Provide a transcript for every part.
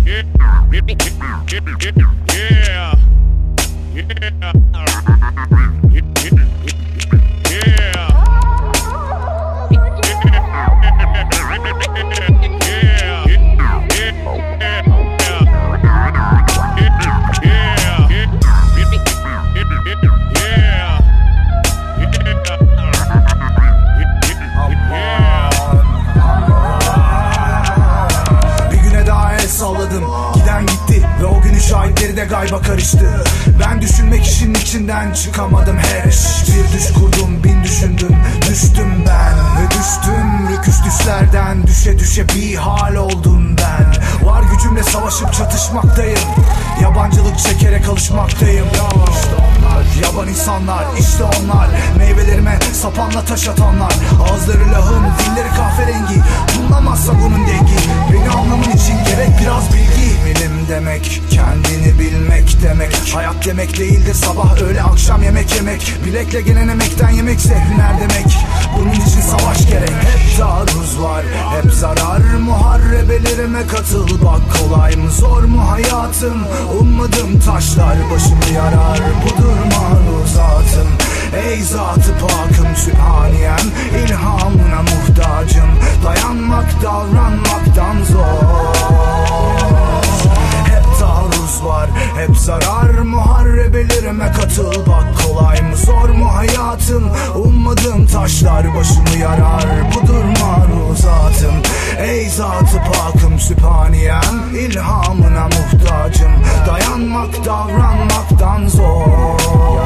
Giden gitti ve o günün şahitleri de gayba karıştı. Ben düşünmek işin içinden çıkamadım hiç. Bir düş kurdum, bin düşündüm, düştüm ben. Ve düştüm rüküş düşlerden, düşe düşe bir hal oldum ben. Var gücümle savaşıp çatışmaktayım, yabancılık çekerek alışmaktayım. Yaban insanlar, işte onlar, meyvelerime sapanla taş atanlar. Ağızları lahım, dilleri kahverengi, bulunamazsa bunun dengi. Beni anlamın için gerek biraz bilgi. Bilim demek, kendini bilmek demek. Hayat demek değildir sabah öğle akşam yemek yemek. Bilekle gelen emekten yemekse hüner demek. Bunun için savaş gerek. Hep taarruz var, hep zarar. Muharebelerime katıl bak, kolay mı zor mu hayatım. Ummadığım taşlar başımı yarar, budur maruzatım. Ey zatı pakım sübhaniyem, ilhamına muhtacım. Dayanmak davranmaktan zor. Hep taarruz var, hep zarar. Muharebelerime katıl bak, kolay mı zor mu hayatım. Ummadığım taşlar başımı yarar, budur maruzatım. Ey zatı pakım sübhaniyem, ilhamına muhtacım. Dayanmak davranmaktan zor.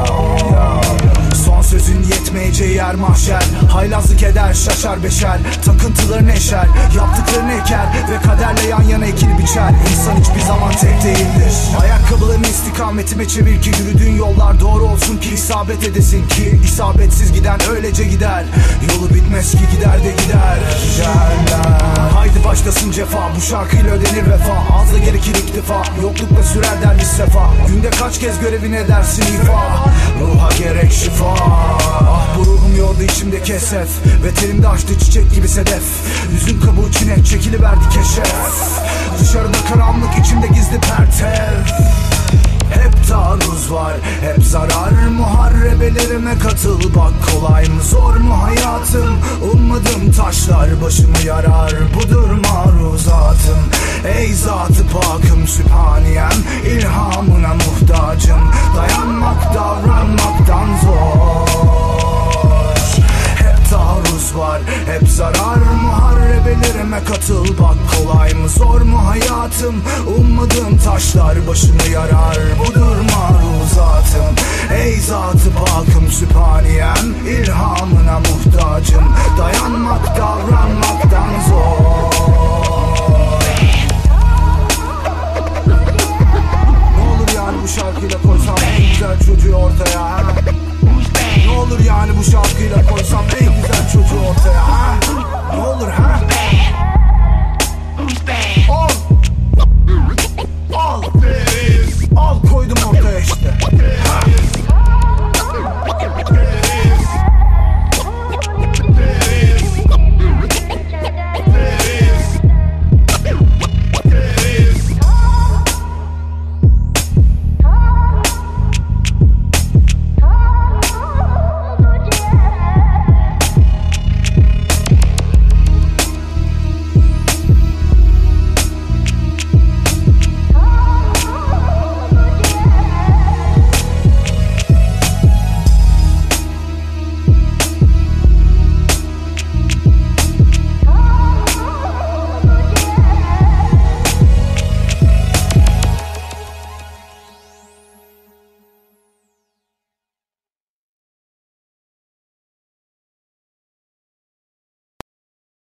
Son sözün yetmeyeceği yer mahşer. Haylazlık eder şaşar beşer, takıntıların eşer, yaptıklarını eker ve kaderle yan yana ekili biçer. İnsan hiçbir zaman tek değildir. Ayakkabılarını istikametime çevir ki yürüdüğün yollar doğru olsun ki isabet edesin ki isabetsiz giden öylece gider. Yolu bitmez ki gider de gider. Giderler. Haydi başlasın cefa, bu şarkıyla ödenir vefa. Az da gerekir iktifa, yoklukla sürer derviş sefa. Günde kaç kez görevini edersin ifa. Ruha gerek şifa. Ah bu ruhum yordu içimde kesef, ve terimde açtı çiçek gibi sedef. Yüzün kabuğu çine çekiliverdi keşef. Dışarıda karanlık, içimde gizli pertev. Hep taarruz var, hep zarar. Muharebelerime katıl bak, kolay mı zor mu hayatım. Ummadığım taşlar başımı yarar, budur maruzatım. Ey zatı pakım sübhaniyem, ilhamına muhtacım. Dayanmak davranmaktan zor. Hep taarruz var, hep zarar. Muharebelerime katıl bak, kolay mı zor mu hayatım. Ummadığım taşlar başımı yarar, budur maruzatım. Ey zatı pakım sübhaniyem, ilhamına muhtacım. Dayanmak davranmaktan zor.